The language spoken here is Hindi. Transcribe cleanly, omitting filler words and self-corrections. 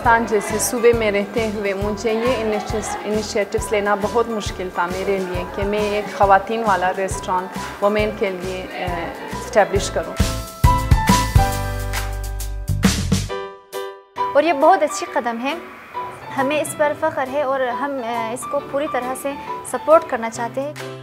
पाकिस्तान जैसे सूबे में रहते हुए मुझे ये इनिशिएटिव्स लेना बहुत मुश्किल था मेरे लिए कि मैं एक ख़वातीन वाला रेस्टोरेंट वुमेन के लिए इस्टेब्लिश करूँ। और ये बहुत अच्छी कदम है, हमें इस पर फ़ख्र है और हम इसको पूरी तरह से सपोर्ट करना चाहते हैं।